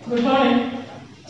Good morning.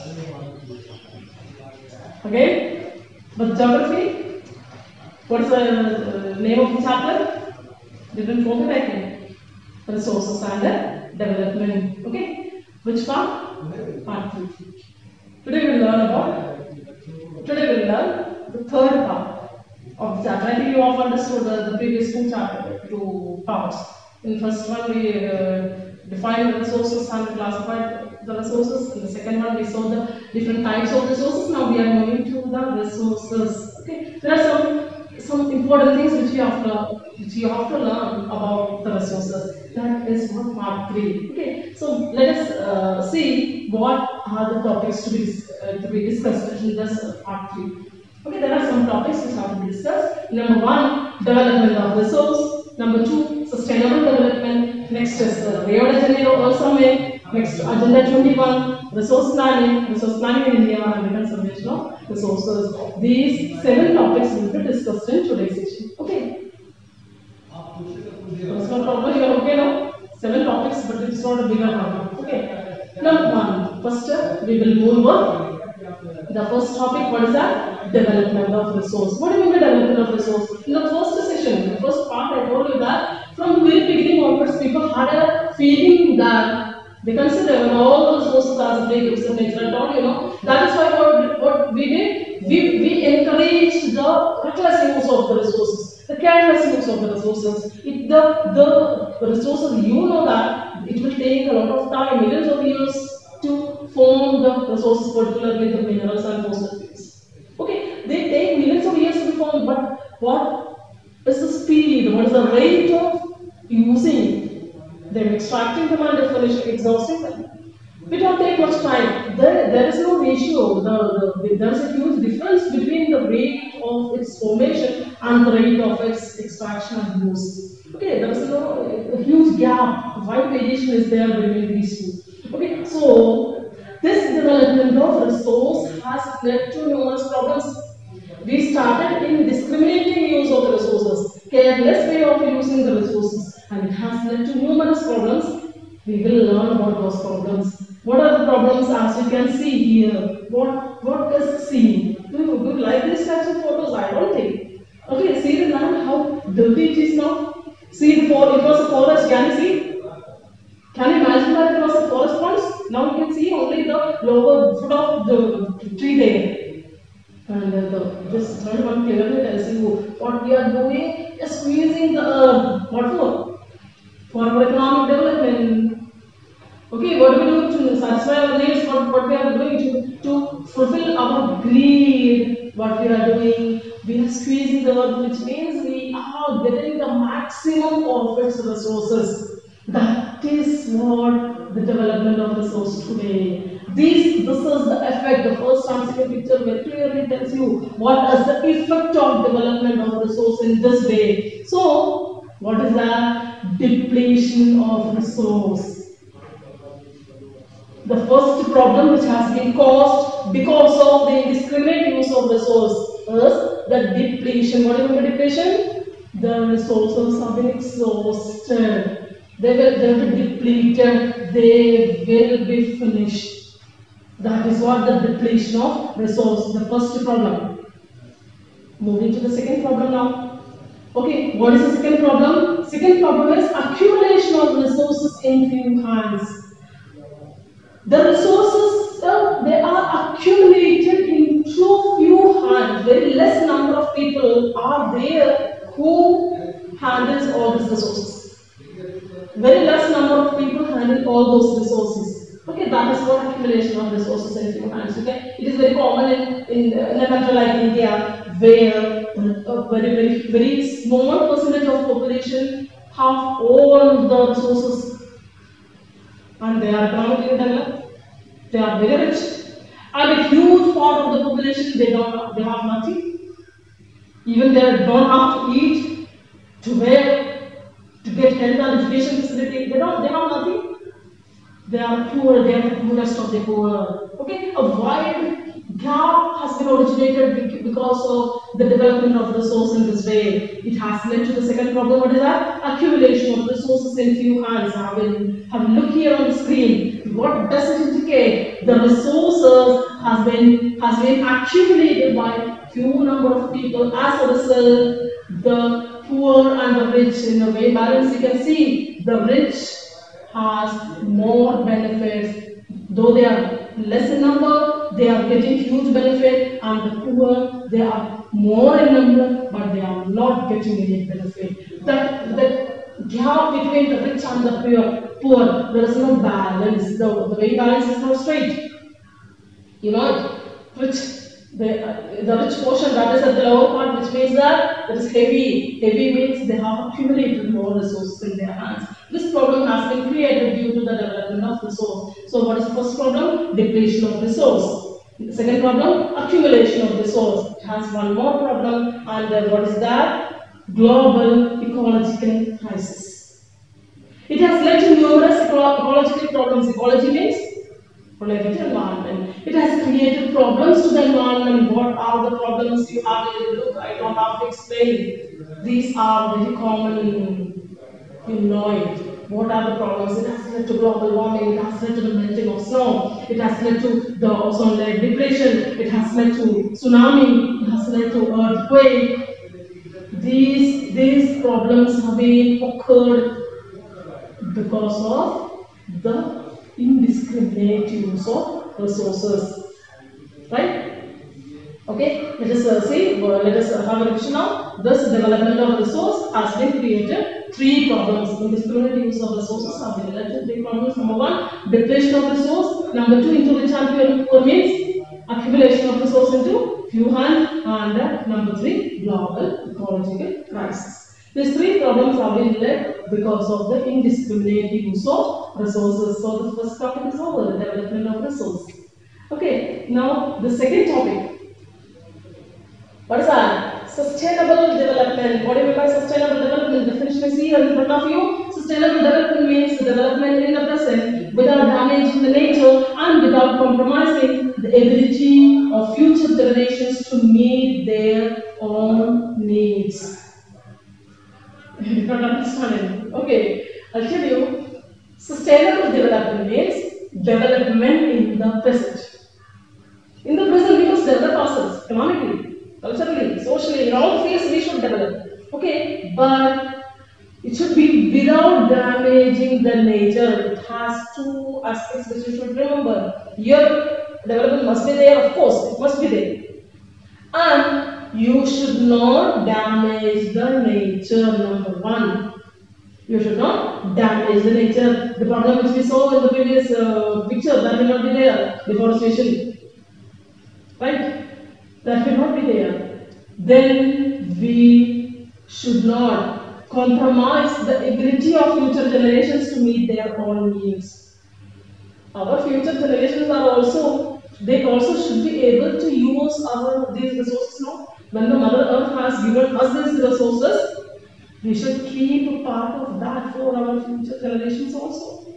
Again, but geography. What is the name of the chapter? Didn't forget, I think. Resources and development. Okay. Which part? Part 2. Today we will learn about. Today we will learn the third part of the chapter. I think you all understood the previous two parts. In the first one we defined the resources and classified the resources. In the second one we saw the different types of resources. Now we are moving to the resources. Okay, there are some important things which you have to learn about the resources. That is for part 3. Okay, so let us see what are the topics to be discussed in this part 3. Okay, there are some topics which have to be discussed. Number 1, development of resource. Number 2, sustainable development. Next is Rio de Janeiro World Summit. Next, Agenda 21, resource planning in India, and conservation of resources. These 7 topics will be discussed in today's session. Okay. That's no problem. You are okay now? 7 topics, but it's not a bigger problem. Okay. Number 1, first we will move on. The first topic, what is that? Development of resource. What do you mean by development of resource? In the first session, the first part, I told you that from the very beginning onwards, people had a feeling that they consider all the resources as a big gifts of nature. I told you, that is why what we did, we encouraged the reckless use of the resources, the careless use of the resources. If the resources, that it will take a lot of time, millions of years to form the resources, particularly the minerals and fossil fuels. Okay, they take millions of years to be formed, but what is the speed? What is the rate of using them, extracting them and finishing, exhausting them? We don't take much time. There is no ratio. There is a huge difference between the rate of its formation and the rate of its extraction and use. Okay, there is a huge gap. Wide variation is there between these two. Okay, so this development of resource has led to numerous problems. We started in discriminating use of the resources, careless way of using the resources, and it has led to numerous problems. We will learn about those problems. What are the problems? As you can see here, what is seen? Do you like these types of photos? I don't think. Okay, see the land, how dirty it is now. See the forest. It was a forest. Can you see? Can you imagine that it was a forest once? Now you can see only the lower foot of the tree there. And this third one clearly tells you what we are doing is squeezing the earth. What for? For our economic development. Okay, what do we do to satisfy our needs? What we are doing to fulfill our greed? What we are doing? We are squeezing the earth, which means we are getting the maximum of its resources. That is what the development of resource today. This is the effect. The first and second picture very clearly tells you what is the effect of development of resource in this way. So, what is that? Depletion of resource. The first problem which has been caused because of the indiscriminate use of resource is the depletion. What do you mean by depletion? The resources have been exhausted. They will be depleted, they will be finished. That is what the depletion of resource, the first problem. Moving to the second problem now. Okay, what is the second problem? Second problem is accumulation of resources in few hands. The resources, they are accumulated in too few hands. Very less number of people are there who handles all these resources. Very less number of people handle all those resources. Okay, that is what accumulation of resources in few hands. Okay, it is very common in a country like India, where a very small percentage of population have all the resources, and they are economically developed. They are very rich, and a huge part of the population they have nothing. Even they don't have to eat, to wear, to get health and education facility, they have nothing. They are poor, they are the poorest of the poor. Okay, a wide gap has been originated because of the development of resource in this way. It has led to the second problem. What is that? Accumulation of resources in few hands. Have a look here on the screen. What does it indicate? The resources has been accumulated by few number of people. As a result, the poor and the rich, in a way balance, you can see the rich has more benefits. Though they are less in number, they are getting huge benefit, and the poor, they are more in number, but they are not getting any benefit. That gap between the rich and the poor, there is no balance. The way balance is not straight. You know, rich, the rich portion that is at the lower part, which means that it is heavy. Heavy means they have accumulated more resources in their hands. This problem has been created due to the development of resource. So what is the first problem? Depletion of resource. The second problem, accumulation of resource. It has one more problem, and what is that? Global ecological crisis. It has led to numerous ecological problems. Ecology means related to environment. It has created problems to the environment. What are the problems? You have to look. I don't have to explain. These are very common. You know it. What are the problems? It has led to global warming. It has led to the melting of snow. It has led to the ozone layer depletion. It has led to tsunami. It has led to earthquake. These problems have been occurred because of the indiscriminate use of resources, right? Okay, let us let us have a revision now. This development of resource has been created three problems. Indiscriminate use of resources have been led to three problems. Number one, depletion of resource. Number two, into rich and poor means accumulation of resource into few hands. And number three, global ecological crisis. These three problems have been led because of the indiscriminate use of resources. So the first topic is over, the development of resources. Okay, now the second topic. What is that? Sustainable development. What do you mean by sustainable development? Definition is here in front of you. Sustainable development means the development in the present without damaging the nature and without compromising the ability of future generations to meet their own needs. You don't understand. Okay, I'll tell you. Sustainable development means development in the present. In the present, we must develop ourselves economically, culturally, socially, in all fields we should develop. Okay, but it should be without damaging the nature. It has two aspects which you should remember. Here, development must be there, of course, it must be there. And you should not damage the nature, number one. You should not damage the nature. The problem which we saw in the previous picture, that will not be there. Deforestation. Right? That will not be there. Then we should not compromise the ability of future generations to meet their own needs. Our future generations are also, they also should be able to use these resources now. When the Mother Earth has given us these resources, we should keep a part of that for our future generations also.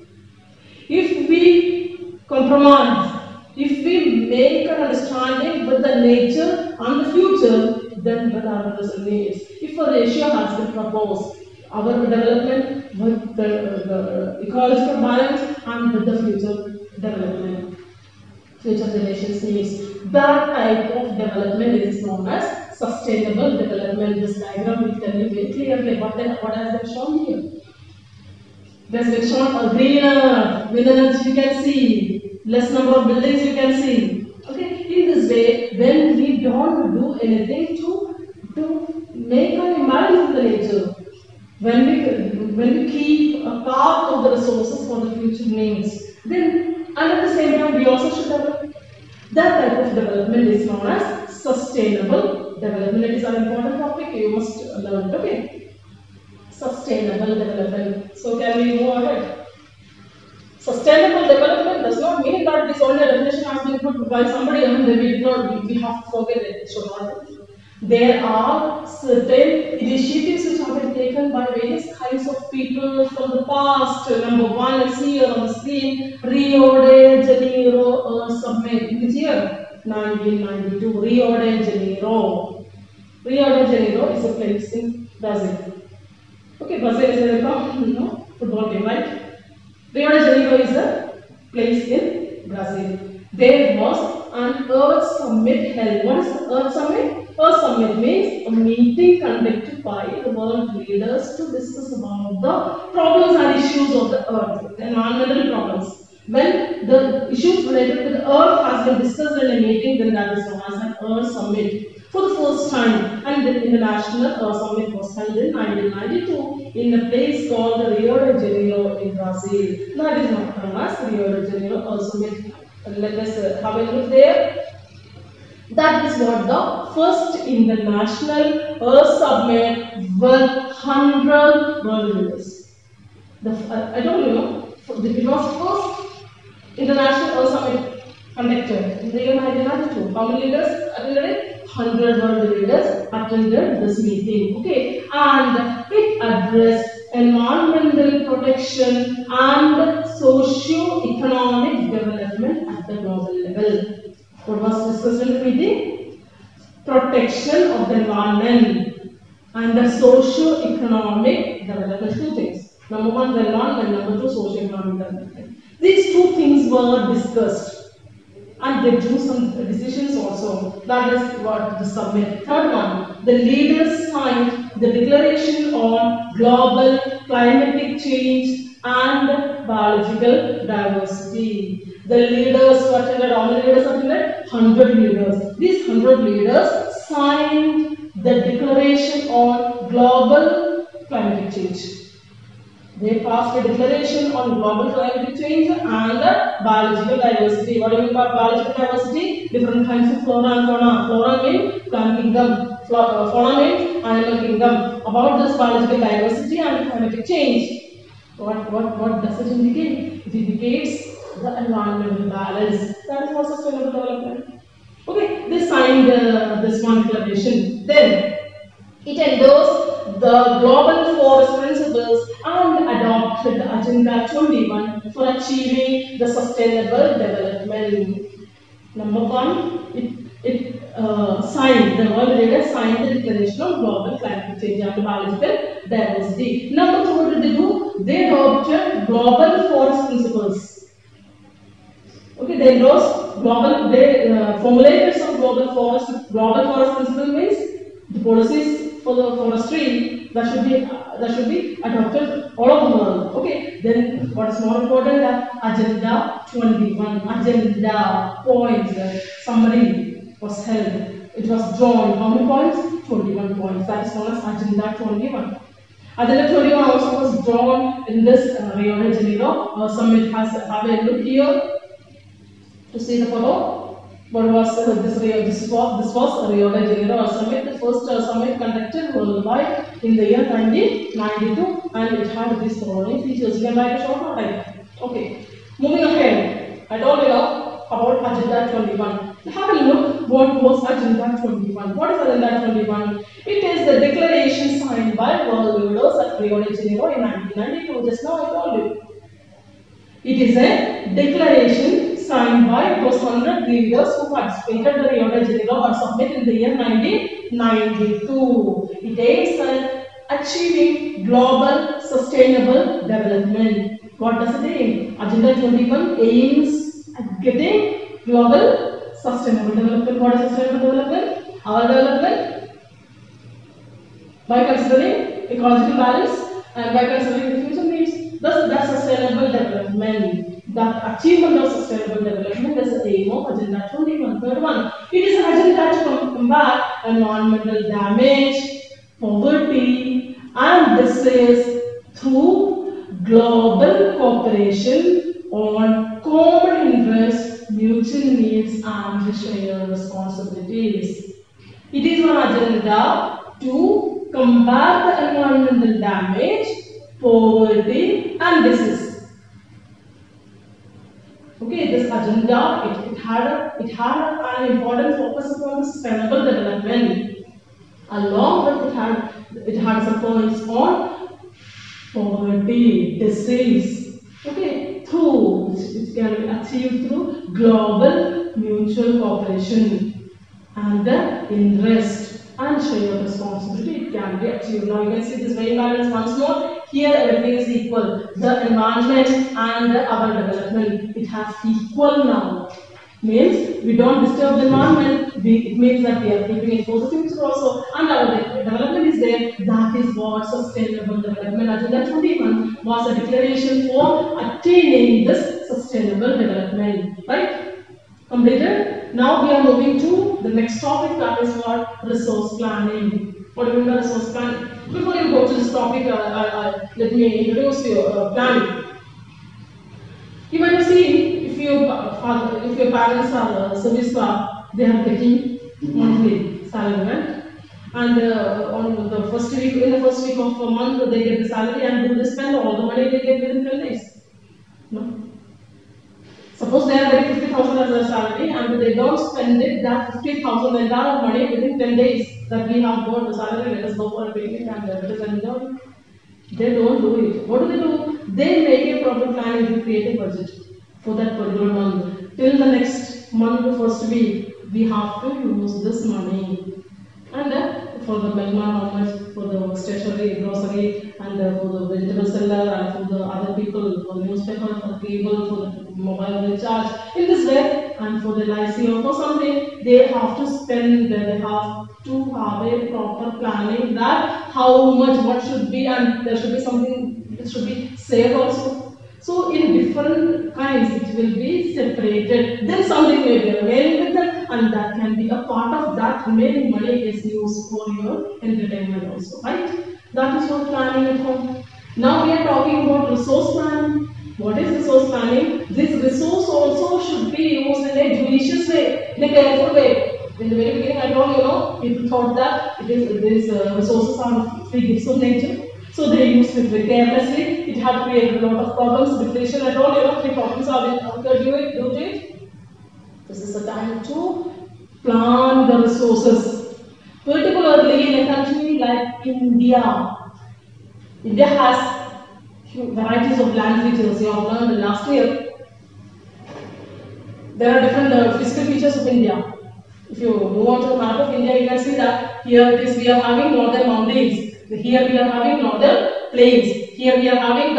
If we compromise, if we make an understanding with the nature and the future, then what are the needs? If a ratio has been proposed, our development with the ecological balance and with the future development, future generations needs, that type of development is known as sustainable development. This diagram will tell you very clearly what has been shown here. There's been shown a greener, minerals you can see, less number of buildings you can see. Okay, in this way, when we don't do anything to make an imbalance in the nature, when we keep a part of the resources for the future needs, then and at the same time we also should develop. That type of development is known as sustainable development. It is an important topic, you must learn it. Okay, sustainable development. So can we move ahead? Sustainable development does not mean that this only definition has been put by somebody and we have to forget it. It should not be. There are certain initiatives which have been taken by various kinds of people from the past. Number one is here on the screen, Rio de Janeiro Summit. Which year? 1992, Rio de Janeiro. Rio de Janeiro is a place in Brazil. Okay, Brazil is a football game, right? Rio de Janeiro is a place in Brazil. There was an Earth Summit held. What is the Earth Summit? Earth Summit means a meeting conducted by the world leaders to discuss about the problems and issues of the Earth, the environmental problems. When the issues related to the Earth has been discussed in a meeting, then that is known as an Earth Summit. For the first time, and the International Earth Summit was held in 1992 in a place called Rio de Janeiro in Brazil. That is known as Rio de Janeiro Earth Summit. Let us have a look there. That is what the first International Earth Summit with 100 world leaders. I don't know, it was first International Earth Summit conducted in the year 1992. How many leaders attended it? 100 world leaders attended this meeting. Okay, and it addressed environmental protection and socio-economic development at the global level. What was discussed in the meeting? Protection of the environment and the socio-economic development. Two things. Number one, the environment. Number two, socio-economic development. These two things were discussed. And they drew some decisions also. That is what the summit. Third one, the leaders signed the Declaration on Global Climatic Change and Biological Diversity. The leaders who attended, how many leaders attended? 100 leaders. These 100 leaders signed the Declaration on Global Climatic Change. They passed a declaration on global climatic change and biological diversity. What do you mean by biological diversity? Different kinds of flora and fauna. Flora means plant kingdom, fauna means animal kingdom. About this biological diversity and climatic change, what does it indicate? It indicates the environmental balance. That is what sustainable development. Okay, they signed this one declaration. Then it endorsed the global forest principles and adopted the Agenda 21 for achieving the sustainable development. Number one, it signed, the world leaders signed the Declaration on Global Climate Change and Biological Diversity. Number two, what did they do? They adopted global forest principles. Okay, they endorsed global, they formulated some global forest principle means the policies for the forestry that should be adopted all over the world. Okay, then what is more important? That Agenda 21, agenda points, summary was held. It was drawn. How many points? 21 points. That is known as Agenda 21. Agenda 21 also was drawn in this Rio de Janeiro summit. Have a look here to see the photo. What was this was Rio de Janeiro summit, the first summit conducted worldwide in the year 1992, and it had these following features. You can write a short note. Okay, moving ahead, I told you about Agenda 21. Have a look what was Agenda 21. What is Agenda 21? It is the declaration signed by world leaders at Rio de Janeiro in 1992. Just now I told you. It is a declaration signed by those 100 leaders who participated in the Rio de Janeiro summit in the year 1992. It aims at achieving global sustainable development. What does it aim? Agenda 21 aims at getting global sustainable development. What is sustainable development? Our development by considering ecological balance and by considering the future needs. Thus, that sustainable development, the achievement of sustainable development is the aim of Agenda 21. Third one, it is an agenda to combat environmental damage, poverty, and disease through global cooperation on common interests, mutual needs, and shared responsibilities. It is an agenda to combat the environmental damage, poverty, and disease. Okay, this agenda it had an important focus upon sustainable development. Along with it had some points on poverty, disease. Okay, which can be achieved through global mutual mutual cooperation and the interest and shared responsibility, it can be achieved. Now you can see this very balance once more. Here everything is equal. The environment and our development, it has equal now. Means we don't disturb the environment. It means that we are keeping it for the future also, and our development is there. That is what sustainable development agenda 21 was a declaration for attaining this sustainable development. Right? Completed. Now we are moving to the next topic, that is what resource planning. What do you mean by resource planning? Before you go to this topic, let me introduce you planning. You might have seen if your parents are service staff, they are getting monthly salary, right? And on the first week, in the first week of a month, they get the salary, and do they spend all the money they get within 10 days? No. Suppose they are getting 50,000 as their salary, and they don't spend it, that 50,000 entire money within 10 days that we have got the salary, let us go for a picnic and let us enjoy. They don't do it. What do? They make a proper plan and create a budget for that particular month. Till the next month, the first week, we have to use this money. And for the milkman, how much, for the stationery, grocery, and for the vegetable seller, and for the other people, for the newspaper, for the cable, for the mobile recharge. In this way, and for the LIC or for something, they have to spend, they have to have a proper planning that how much, what should be, and there should be something, it should be saved also. So in different kinds, it will be separated. Then something may be remaining with them, and that can be a part of that remaining money is used for your entertainment also, right? That is what planning at home. Now we are talking about resource planning. What is resource planning? This resource also should be used in a judicious way, in a careful way. In the very beginning, I told people thought that these resources are free gifts of nature. So they used it very carelessly. It had created a lot of problems, deflation and all. Three problems are occurred due to it. This is the time to plan the resources. Particularly in a country like India. India has varieties of land features. You have learned last year. There are different physical features of India. If you move on to the map of India, you can see that here it is, we are having northern mountains. Here we are having northern plains. Here we are having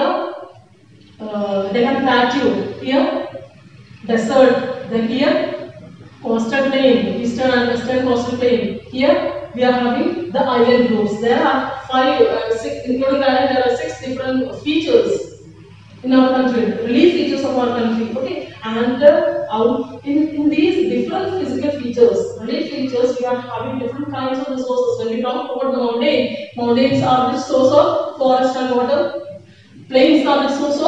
the Deccan Plateau. Here desert. Then here coastal plain, eastern and western coastal plain. Here we are having the island groups. There are six, including island, there are 6 different features in our country, relief features of our country. Okay, and in these different physical features, relief features, we are having different kinds of resources. When we talk about the mountains are the source of forest and water. Plains are the source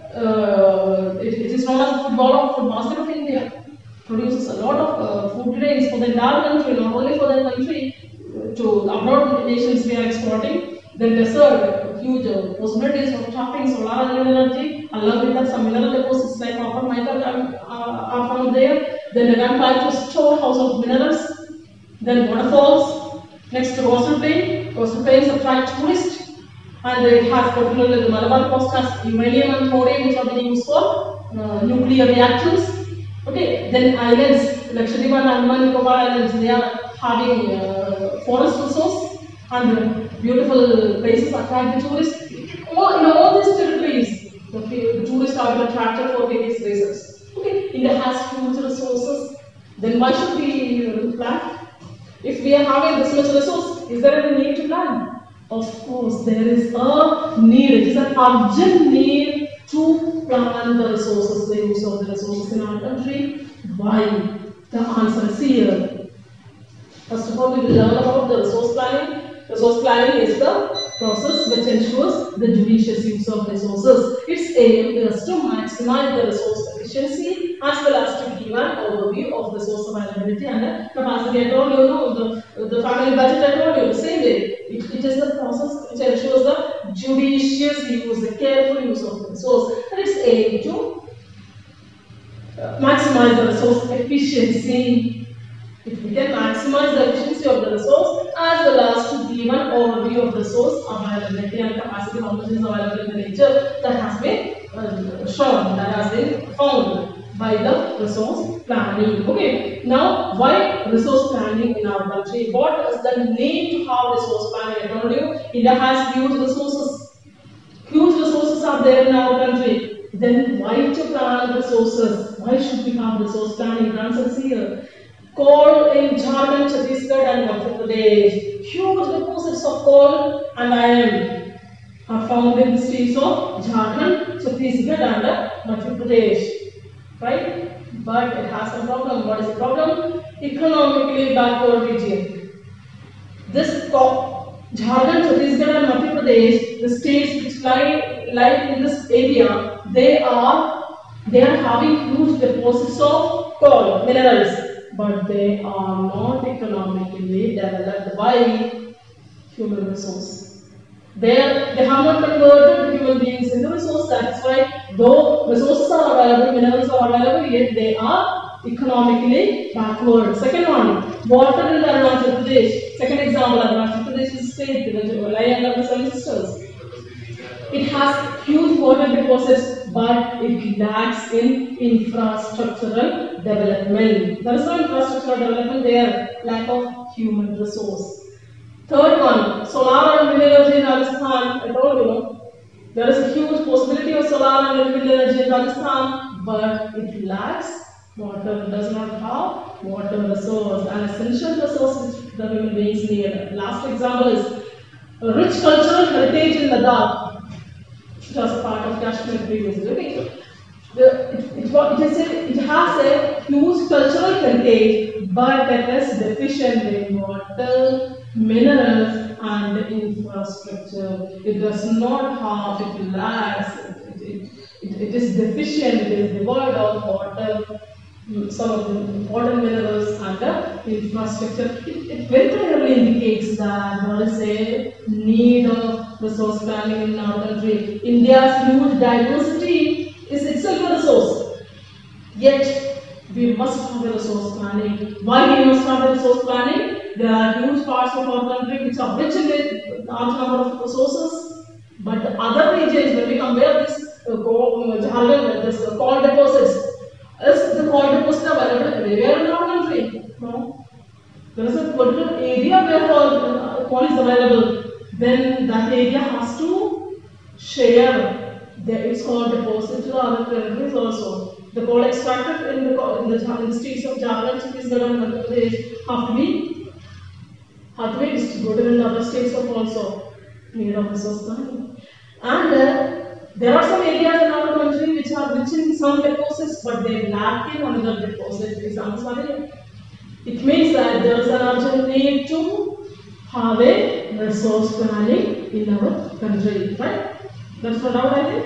of it is known as the food basket of India. Produces a lot of food grains for the entire country, not only for the country, to abroad nations we are exporting. The desert, huge possibilities of trapping solar and wind energy, along with that some mineral deposits like copper, mica are found there. Then the Deccan Plateau storehouse of minerals. Then waterfalls. Next to coastal plain. Coastal plains attract tourists, and it has particularly the Malabar coast has uranium and thorium which are being used for nuclear reactors. Okay, then islands, Lakshadweep and Andaman Nicobar Islands, they are having forest resource and beautiful places attract the tourists. In all these territories, the tourists are being attracted for various reasons. Okay, India has huge resources. Then why should we plan? If we are having this much resource, is there any need to plan? Of course, there is a need. It is an urgent need to plan the resources, the use of the resources in our country. Why? The answer is here. First of all, we will learn about the resource planning. Resource planning is the process which ensures the judicious use of resources. Its aim is to maximize the resource efficiency as well as to give an overview of resource availability and capacity. I told the family budget, I told you the same way. It is the process which ensures the judicious use, the careful use of the resource. And its aim to maximize the resource efficiency. If we can maximize the efficiency of the resource as well as to give an overview of resource availability and capacity, how much is available in the nature, that has been shown, that has been found. by the resource planning. Okay, now why resource planning in our country? What is the need to have resource planning? I told you India has huge resources. Huge resources are there in our country. Then why to plan resources? Why should we have resource planning? The answer is here. Coal in Jharkhand, Chhattisgarh and Madhya Pradesh. Huge deposits of coal and iron are found in the states of Jharkhand, Chhattisgarh and Madhya Pradesh. Right? But it has some problem. What is the problem? Economically backward region. This Jharkhand, Chhattisgarh and Madhya Pradesh, the states which lie in this area, they are having huge deposits of coal, minerals, but they are not economically developed by human resource. They have not converted human beings into resource. That's why though resources are available, minerals are available, yet they are economically backward. Second one, water in Arunachal Pradesh. Second example, Arunachal Pradesh is a state lying under the 7 sisters. It has huge water deposits, but it lacks in infrastructural development. There is no infrastructural development there, lack of human resource. Third one, solar and wind energy in Rajasthan. I told you, there is a huge possibility of solar and wind energy in Rajasthan, but it lacks water, does not have water resource, an essential resource which the human beings need. Last example is a rich cultural heritage in Ladakh, which was a part of Kashmir previously. Okay. It has a huge cultural heritage, but it is deficient in water, minerals and infrastructure. It does not have, it lacks, it is deficient, it is devoid of water, some of the important minerals and the infrastructure. It very clearly indicates that there is a need of resource planning in our country. India's huge diversity is itself a resource. Yet we must have a resource planning. Why we must have a resource planning? There are huge parts of our country which are rich in a large number of resources, but the other regions, when we compare this coal deposits, is the coal deposit available everywhere in our country? No. There is a particular area where coal is available. Then that area has to share its coal deposit to the other territories also. The coal extracted in the states of Jharkhand, Chhattisgarh and Madhya Pradesh have to be distributed in other states of also need of resource planning. And there are some areas in our country which are rich in some deposits, but they lack in another deposit. Examples are there. It means that there is an urgent need to have a resource planning in our country, right? That's no doubt, I think.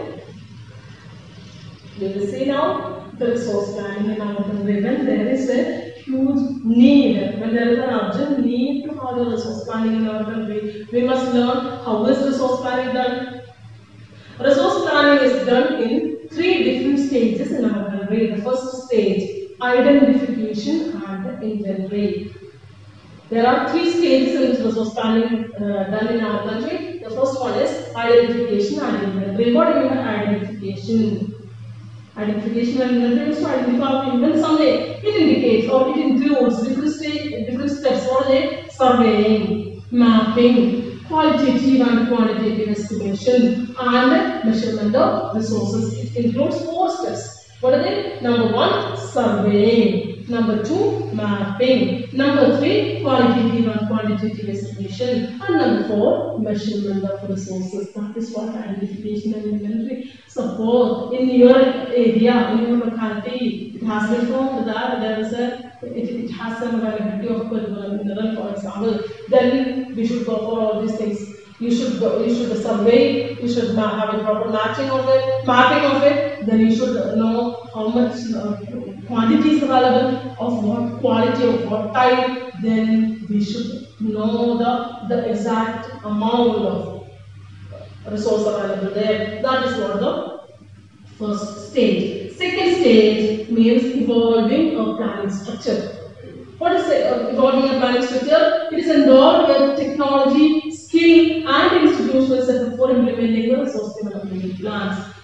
We will see now the resource planning in our country. When there is a huge need, when there is an urgent need to have a resource planning in our country, we must learn how is resource planning done. Resource planning is done in 3 different stages in our country. The first stage, identification and inventory. There are 3 stages in resource planning done in our country. The first one is identification and inventory. What do you mean by identification? Identification and inventory is to identify in some way. It indicates or it includes different steps. What are they? Surveying, mapping, qualitative and quantitative estimation, and measurement of resources. It includes 4 steps. What are they? Number 1, surveying. Number 2, mapping. Number 3, qualitative and quantitative estimation. And number 4, measurement of resources. That is what identification and inventory. Suppose in your area, in your locality, it has been found that there is it has some availability of particular mineral, for example. Then we should go for all these things. You should survey, you should have a proper mapping of it, then you should know how much quantity is available, of what quality, of what type, then we should know the exact amount of resource available there. That is what the first stage. Second stage means evolving a planning structure. What is evolving a planning structure? It is endowed with technology, skill and institutional setup for implementing the resource development plans.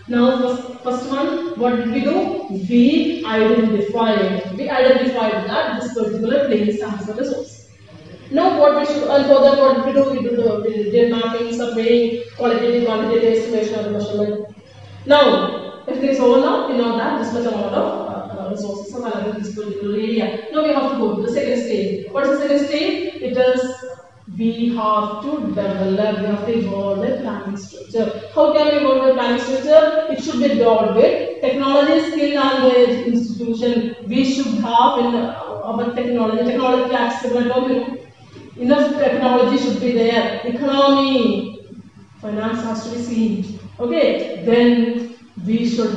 Now first one, what did we do? We identified that this particular place has a resource. Now what we should, and for that what did we do? We did mapping, surveying, qualitative, quantitative estimation of the measurement. Now, everything is over now, we know that this much amount of resources available in this particular area. Now we have to go to the second stage. What is the second stage? It is we have to develop, we have to evolve the planning structure. How can we evolve the planning structure? It should be developed with technology, skill, language, institution. We should have in our technology accessible. Enough technology should be there. Economy, finance has to be seen. Okay, then we should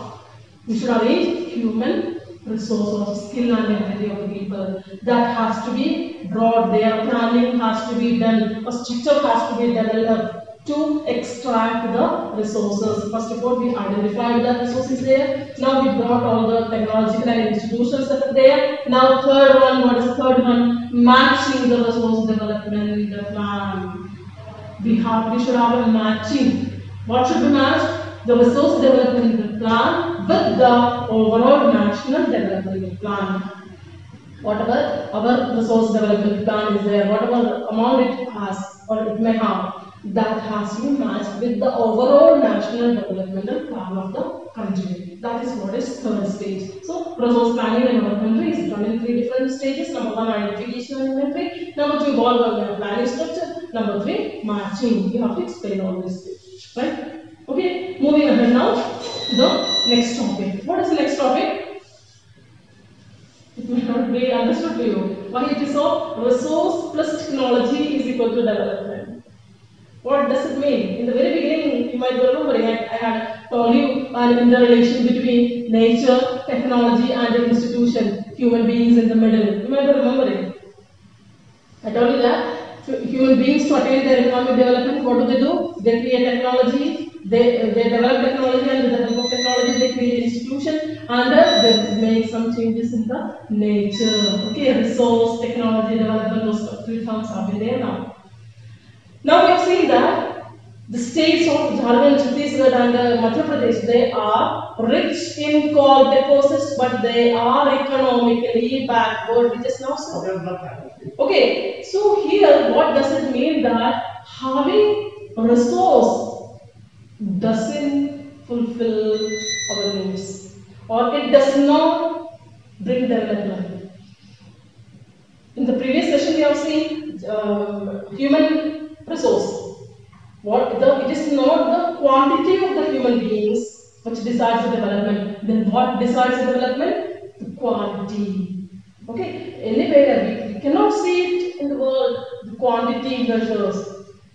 arrange human resource or skill and ability of the people. That has to be brought there. Planning has to be done. A structure has to be developed to extract the resources. First of all, we identified the resources there. Now we brought all the technological and institutions that are there. Now third one, what is the third one? Matching the resource development in the plan. We should have a matching. What should be matched? The resource development plan with the overall national development plan. Whatever our resource development plan is there, whatever amount it has or it may have, that has to be matched with the overall national development plan of the country. That is what is third stage. So, resource planning in our country is done in 3 different stages. Number 1, identification and inventory. Number 2, evolve our planning structure. Number 3, matching. You have to explain all this, right? Okay, moving ahead now to the next topic. What is the next topic? It may not be understood to you. Why it is so? Resource plus technology is equal to development. What does it mean? In the very beginning, you might remember I had told you in the relation between nature, technology and the institution, human beings in the middle. You might remember it. I told you that human beings to attain their economic development, what do? They create technology. They develop technology, and with the help of technology they create institution, and they make some changes in the nature. Okay, resource, technology development, those 3 terms are there now. Now we have seen that the states of Jharkhand, Chhattisgarh and Madhya Pradesh, they are rich in coal deposits, but they are economically backward, which is now so. Okay, so here what does it mean? That having a resource doesn't fulfill our needs, or it does not bring development. In the previous session we have seen human resource. It is not the quantity of the human beings which decides the development. Then what decides the development? The quality. Okay, anyway we cannot see it in the world. The quantity measures.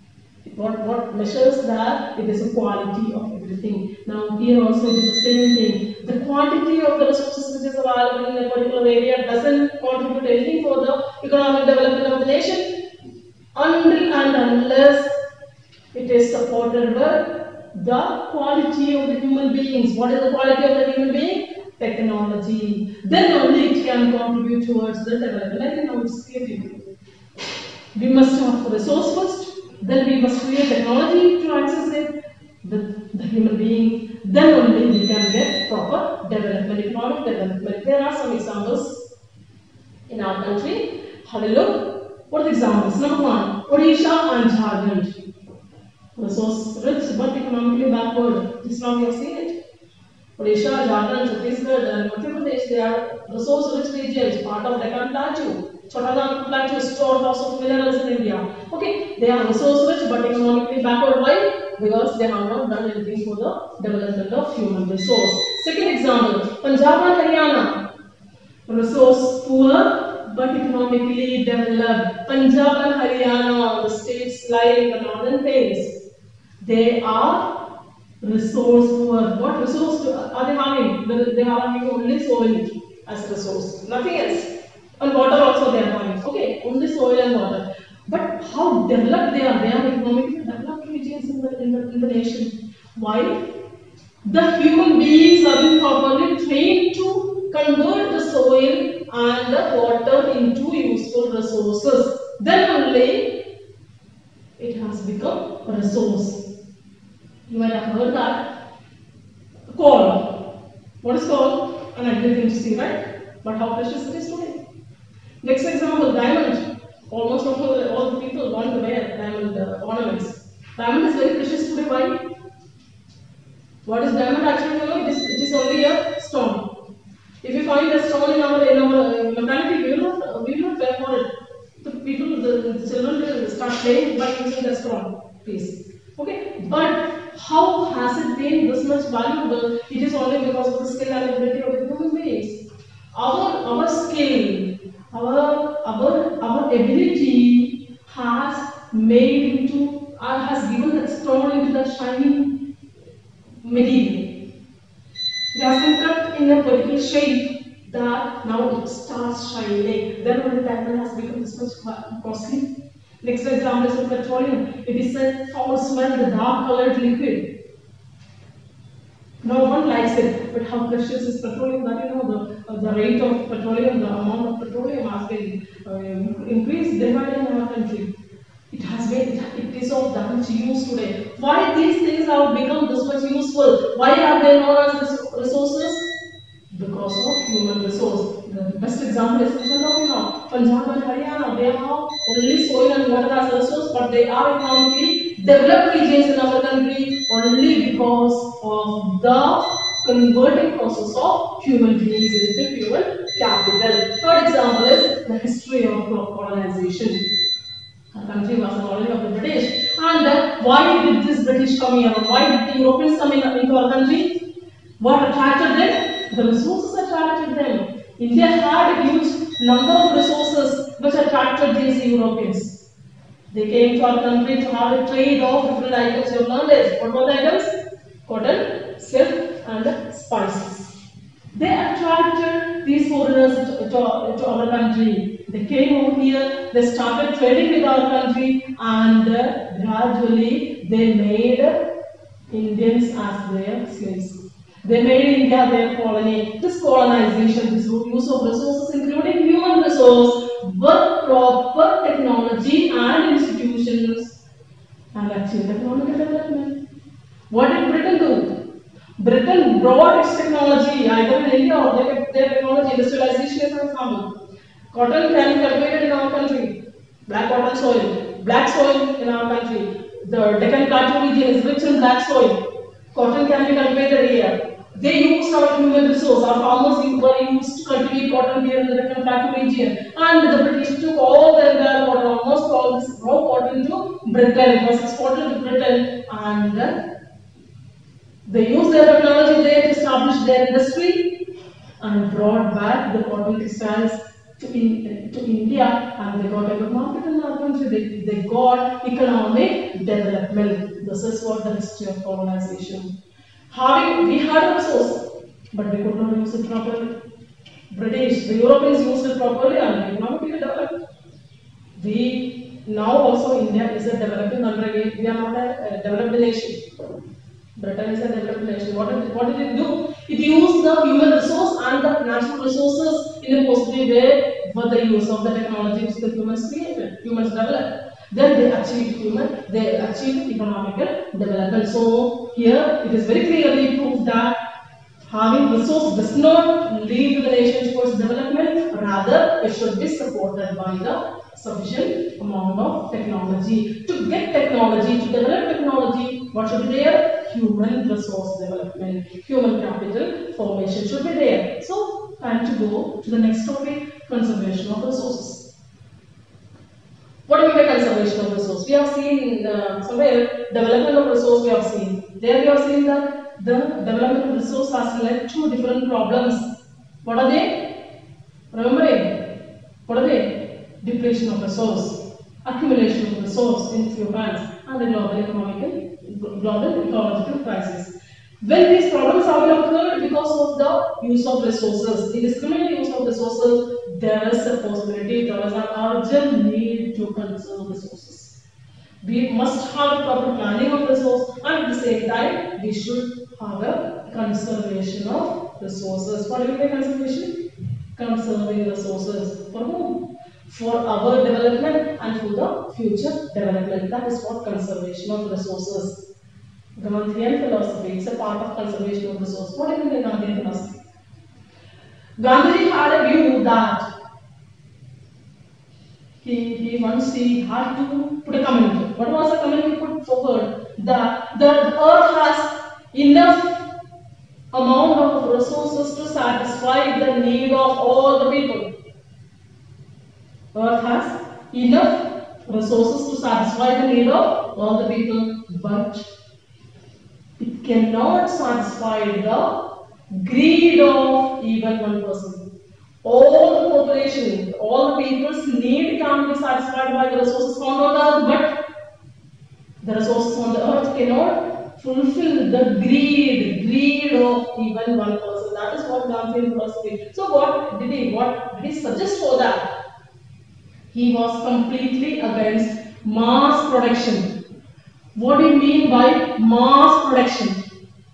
What measures that? It is a quality of everything. Now here also it is the same thing. The quantity of the resources which is available in a particular area doesn't contribute anything for the economic development of the nation until and unless it is supported by the quality of the human beings. What is the quality of the human being? Technology. Then only it can contribute towards the development. I think now it's clear to you. We must have resource first. Then we must create technology to access it, the human being. Then only we can get proper development, economic development. There are some examples in our country. Have a look. What are the examples? Number 1, Odisha and Jharkhand. Resource rich but economically backward. Just now we have seen it. Odisha, Jharkhand, Chhattisgarh and Madhya Pradesh, they are resource rich regions, part of Deccan Plateau. Chhattisgarh Plateau is storehouse of minerals in India. Okay, they are resource rich but economically backward. Why? Because they have not done anything for the development of human resource. Second example, Punjab and Haryana. Resource poor but economically developed. Punjab and Haryana, the states lie in the northern plains. They are resource poor. What resource are they having? They are having only soil as resource, nothing else. And water also they are having. Okay, only soil and water. But how developed they are? They are economically developed regions in the nation. Why? The human beings are being properly trained to convert the soil and the water into useful resources. Then only it has become a resource. You might have heard that Coal. What is coal? An ugly thing to see, right? But how precious it is today. Next example, diamond. Almost all the people want to wear diamond ornaments. Diamond is very precious today. Why? What is diamond actually? You know, it is only a stone. If you find a stone in our locality, we will not pay for it. The children will start playing by using the stone piece. Okay, but how has it been this much valuable? It is only because of the skill and ability of the human beings. Our skill, our ability has made into has given that stone into the shining material. It has been cut in a particular shape that now it starts shining. Then when the diamond has become this much costly. Next example is of petroleum. It is a foul smell, the dark colored liquid. No one likes it, but how precious is petroleum? That you know the rate of petroleum, the amount of petroleum has been increased day by day in our country. It is of that much use today. Why these things have become this much useful? Why are they known as resources? Because of human resource. The best example is in front of you now. Punjab and Haryana, they have only soil and water as a resource, but they are economically developed regions in our country only because of the converting process of human beings into human capital. Third example is the history of colonization. Our country was a colony of the British. And why did this British come here? Why did the Europeans come into our country? What attracted them? The resources attracted them. India had a huge number of resources which attracted these Europeans. They came to our country to have a trade of different items. You have learned it. What were the items? Cotton, silk, and spices. They attracted these foreigners to our country. They came over here, they started trading with our country, and gradually they made Indians as their slaves. They made India their colony. This colonization, this use of resources, including human resource, with proper technology and institutions, and achieved economic development. What did Britain do? Britain brought its technology either in India or their technology. Industrialization is an example. Cotton can be cultivated in our country. Black cotton soil, black soil in our country. The Deccan Plateau region is rich in black soil. Cotton can be cultivated here. They used our human resource. Our farmers were used to cultivate cotton here in the Deccan Plateau region. And the British took all the entire cotton, almost all this raw cotton to Britain. It was exported to Britain, and they used their technology there to establish their industry and brought back the cotton textiles to India, and they got a good market in our country. They got economic development. This is what the history of colonization. We had a resource, but we could not use it properly. The Europeans used it properly and economically developed. Now also India is a developing country. We are not a developed nation. Britain is a developed nation. What did it do? It used the human resource and the natural resources in a positive way for the use of the technology which the humans created, humans developed. Then they achieved economical development. So here it is very clearly proved that having resource does not lead to the nation towards development. Rather, it should be supported by the sufficient amount of technology. To get technology, to develop technology, what should be there? Human resource development, human capital formation should be there. So, time to go to the next topic, conservation of resources. What do we mean by conservation of resource? We have seen somewhere development of resource we have seen. There we have seen that the development of resource has led to different problems. What are they? Remembering? What are they? Depletion of resource, accumulation of resource in few hands, and the global ecological crisis. When these problems have occurred because of the use of resources, the indiscriminate use of resources, there is a possibility, there is an urgent need to conserve resources. We must have proper planning of resource, and at the same time, we should have a conservation of resources. What do you mean by conservation? Conserving resources. For whom? For our development and for the future development. That is what conservation of resources. Gandhian philosophy is a part of conservation of resource. What do you mean by Gandhian philosophy? Gandhi had a view that he once he had to put a comment. What was the comment he put forward? That the earth has enough amount of resources to satisfy the need of all the people. Earth has enough resources to satisfy the need of all the people, but it cannot satisfy the greed of even one person. All the population, all the people's need can be satisfied by the resources found on the earth, but the resources on the earth cannot fulfill the greed of even one person. That is what Gandhian philosophy. So what did he suggest for that? He was completely against mass production. What do you mean by mass production?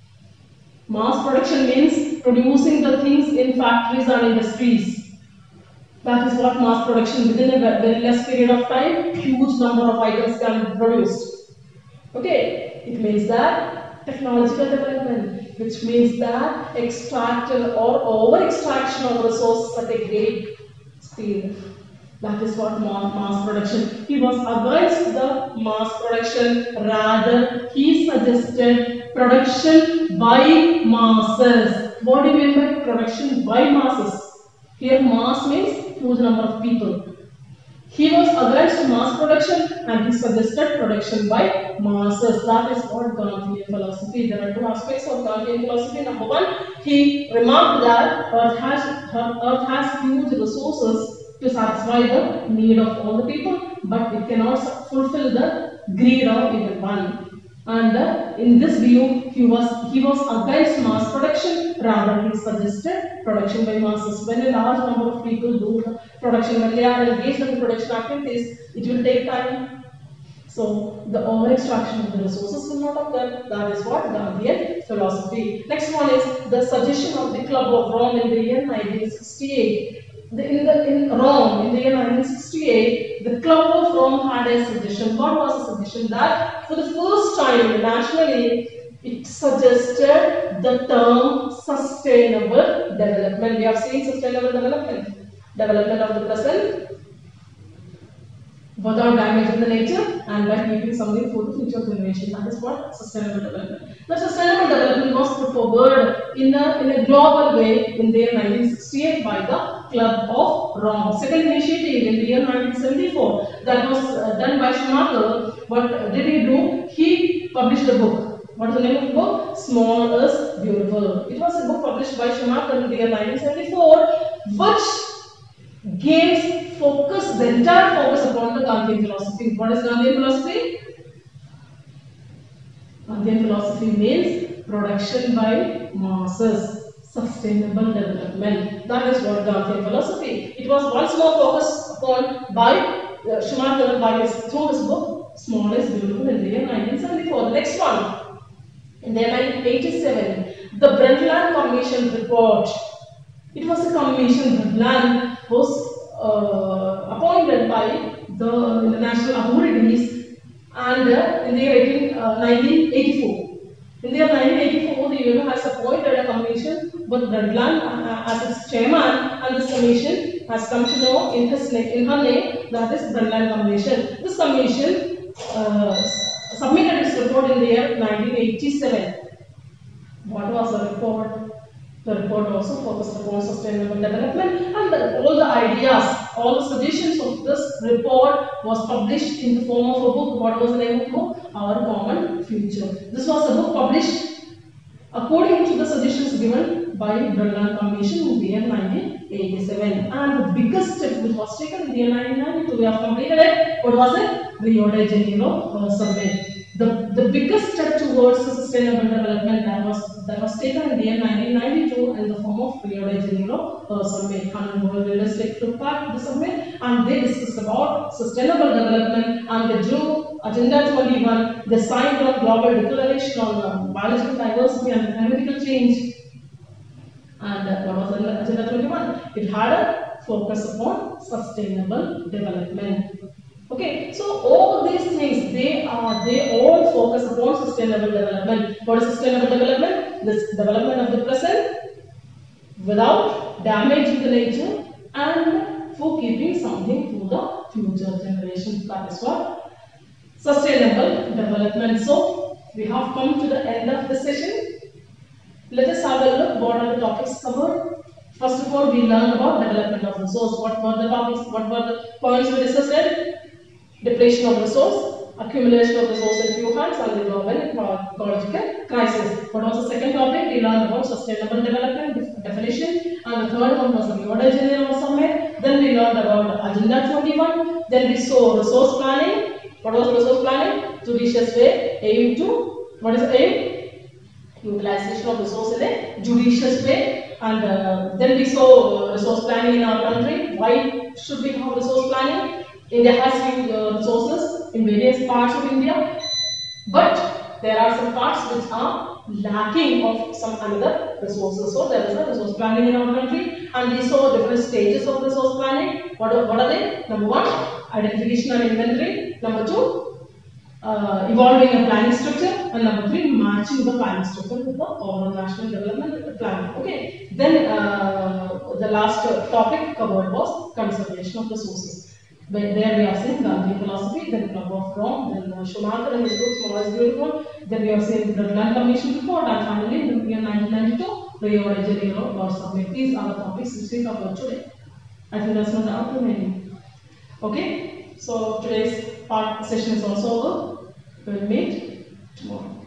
Mass production means producing the things in factories and industries. That is what mass production. Within a very less period of time, huge number of items can be produced. Okay, it means that technological development, which means that extraction or over extraction of resources at a great speed. That is what mass production. He was against the mass production. Rather, he suggested production by masses. What do you mean by production by masses? Here, mass means huge number of people. He was against mass production and he suggested production by masses. That is what Gandhian philosophy. There are two aspects of Gandhian philosophy. Number one, he remarked that Earth has huge resources to satisfy the need of all the people, but it cannot fulfill the greed of even one. And in this view, he was against mass production. Rather, he suggested production by masses. When a large number of people do production, when they are engaged in production activities, it will take time. So the over extraction of the resources will not occur. That is what Gandhian philosophy. Next one is the suggestion of the Club of Rome in the year 1968. In Rome, in the year 1968, the Club of Rome had a suggestion. What was the suggestion? That for the first time internationally, it suggested the term sustainable development. We have seen sustainable development. Development of the present without damaging the nature and by keeping something for the future generation. That is what sustainable development. The sustainable development was put forward in a global way in the year 1968 by the Club of Rome. Second initiative in the year 1974 that was done by Schumacher. What did he do? He published a book. What is the name of the book? Small is Beautiful. It was a book published by Schumacher in the year 1974, which gave the entire focus upon the Gandhian philosophy. What is Gandhian philosophy? Gandhian philosophy means production by masses, sustainable development. That is what Gandhian philosophy. It was once more focused upon by Schumacher through his book Small is Beautiful in the year 1974. The next one, in the year 1987, the Brundtland Commission report. It was a commission. Brundtland was appointed by the international authorities, and in the year 1984. In the year 1984, the UN has appointed a commission with Brundtland as its chairman, and this commission has come to know in her name, that is Brundtland Commission. This commission submitted its report in the year 1987. What was the report? The report also focused upon sustainable development, and all the ideas, all the suggestions of this report was published in the form of a book. What was the name of the book? Our Common Future. This was a book published according to the suggestions given by Brundtland Commission in the year 1987. And the biggest step which was taken in the year 1992, we have completed it. What was it? Rio de Janeiro Summit. The biggest step towards the sustainable development that was taken in the year 1992 in the form of Rio de Janeiro Summit. 100 world leaders took part in the summit, and they discussed about sustainable development, and they drew Agenda 21. They signed on global declaration on biological diversity and climatical change. And what was Agenda 21? It had a focus upon sustainable development. Okay, so all these things they all focus upon sustainable development. What is sustainable development? This development of the present without damaging the nature and for keeping something for the future generations. That is what sustainable development. So we have come to the end of the session. Let us have a look what are the topics covered. First of all, we learned about development of resource. What were the topics? What were the points we discussed? Depletion of resource, accumulation of resource in few hands, and the global ecological crisis. What was the second topic? We learned about sustainable development definition, and the third one was the Rio de Janeiro summit. Then we learned about Agenda 21. Then we saw resource planning. What was resource planning? Judicious way, aim to, what is aim? Utilization of resource in a judicious way. And then we saw resource planning in our country. Why should we have resource planning? India has resources in various parts of India, but there are some parts which are lacking of some another resources. So there is a resource planning in our country, and we saw different stages of resource planning. What are they? Number one, identification and inventory. Number two, evolving a planning structure, and number three, matching the planning structure with the overall national development plan. Okay. Then the last topic covered was conservation of resources. There we are seeing Gandhi philosophy, then Club of Rome, then Schumacher and his book Small is Beautiful, then we are seeing the Land Commission report, and finally in the year 1992, Rio de Janeiro World Summit. These are the topics which we covered today. I think that's not out too many. Okay, so today's part session is also over. We will meet tomorrow.